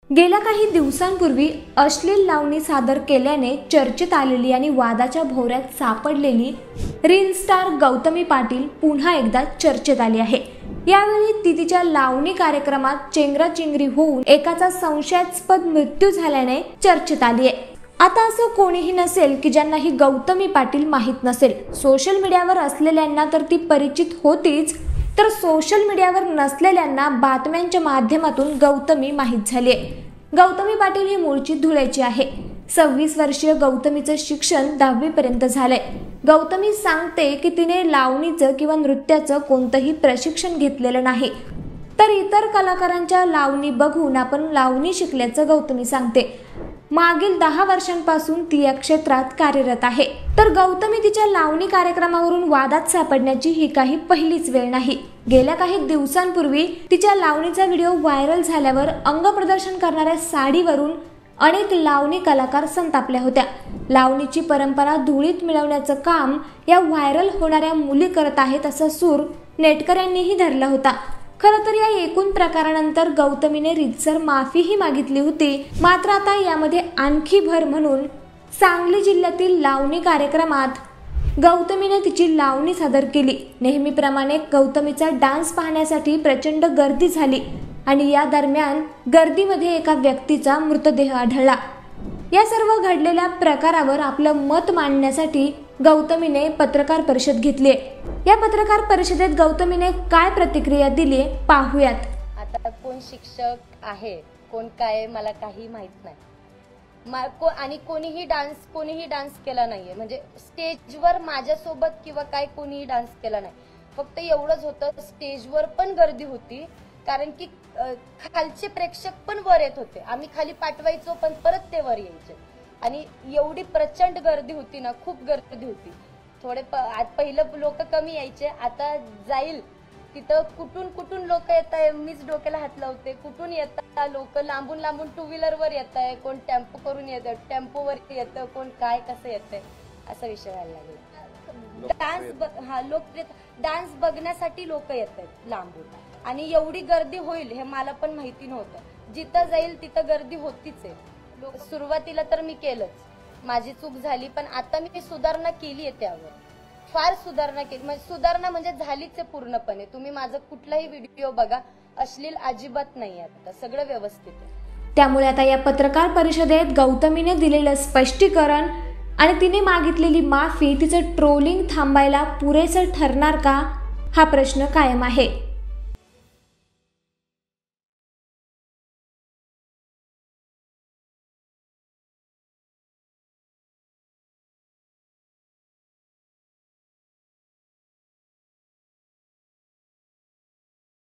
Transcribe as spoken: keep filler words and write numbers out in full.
गेल्या काही दिवसांपूर्वी अश्लील लावणी सादर केल्याने चर्चेत आलेली आणि वादाच्या भोवऱ्यात सापडलेली रील स्टार गौतमी पाटील पुन्हा एकदा चर्चेत आली आहे। यावेळी ती तिच्या लावणी कार्यक्रमात चेंगराचेंगरी होऊन एकाचा संशयास्पद मृत्यू झाल्याने चर्चेत आली आहे। आता असं कोणीही नसेल की ज्यांना ही गौतमी पाटील माहीत नसेल। सोशल मीडियावर असलेल्यांना तर ती परिचित होतीच, तर सोशल मीडियावर नसलेल्यांना बातम्यांच्या माध्यमातून गौतमी माहीत झाली आहे। गौतमी पाटील ही मूळची धुळ्याची आहे। सव्वीस वर्षीय गौतमीचं शिक्षण दहावी पर्यंत झालंय। गौतमी सांगते की तिने लावणीचं किंवा नृत्याचं कोणतंही प्रशिक्षण घेतलेलं नाही, तर इतर कलाकारांच्या लावणी बघून आपण लावणी शिकल्याचं गौतमी सांगते। मागील दहा वर्षांपासून ती या क्षेत्रात कार्यरत आहे। तर गौतमी तिच्या लावणी कार्यक्रमावरून वादात सापडण्याची ही काही पहिलीच वेळ नाही। गेल्या काही दिवसांपूर्वी तिच्या लावणीचा व्हिडिओ व्हायरल झाल्यावर अंगप्रदर्शन करणाऱ्या साडीवरून अनेक लावणी कलाकार संतापल्या होत्या। लावणीची परंपरा धुळीत मिळवण्याचं काम या व्हायरल होणाऱ्या मुली करत आहेत असा सूर नेटकऱ्यांनीही धरला होता। खरं तर या एकूण प्रकारानंतर गौतमीने रीतसर माफीही मागितली होती। मात्र आता यामध्ये आणखी भर म्हणून सांगली जिल्ह्यातील लावणी कार्यक्रमात गौतमीने तिची लावणी सादर केली। नेहमीप्रमाणे गौतमीचा डान्स पाहण्यासाठी प्रचंड गर्दी झाली आणि या दरम्यान गर्दीमध्ये एका व्यक्तीचा मृतदेह आढळला। या सर्व घडलेल्या प्रकारावर आपलं मत मांडण्यासाठी गौतमीने पत्रकार परिषद घेतली। या पत्रकार परिषदेत गौतमीने काय प्रतिक्रिया दिली पाहूयात। आता कोण शिक्षक आहे कोण काय मला काही माहित नाही, आणि कोणीही डान्स कोणीही डान्स केला नाहीये, म्हणजे स्टेजवर माझ्यासोबत किंवा काय कोणीही डान्स केला नाही। फक्त एवढंच होतं, स्टेजवर पण गर्दी होती कारण की खालचे प्रेक्षक पण वर येत होते। आम्ही खाली पाठवायचो पण परत ते वर यायचे आणि एवढी प्रचंड गर्दी होती ना, खूप गर्दी होती। थोडे पहिलं लोक कमी यायचे, आता जाईल तिथं कुठून कुठून लोक येत आहे, मीच डोक्याला हात लावते। कुठून येतात लोक, लांबून लांबून टू व्हीलर वर येत आहे, कोण टेम्पो करून येत, टेम्पो वर येतं, कोण काय कसं येतंय असा विषय व्हायला लागला। डान्स हा लोकप्रियता डान्स बघण्यासाठी लोक येत आहेत लांबून, आणि एवढी गर्दी होईल हे मला पण माहिती नव्हतं। जिथं जाईल तिथं गर्दी होतीच आहे। सुरुवातीला तर मी केलंच, माझी चूक झाली, पण आता मी सुधारणा केली आहे, त्यावर फार सुधारणा केली। म्हणजे सुधारणा म्हणजे झालीच आहे पूर्णपणे। तुम्ही माझा कुठलाही व्हिडिओ बघा, अश्लील अजिबात नाही, आता सगळं व्यवस्थित आहे। त्यामुळे आता या पत्रकार परिषदेत गौतमीने दिलेलं स्पष्टीकरण आणि तिने मागितलेली माफी तिचं ट्रोलिंग थांबायला पुरेसं ठरणार का, हा प्रश्न कायम आहे।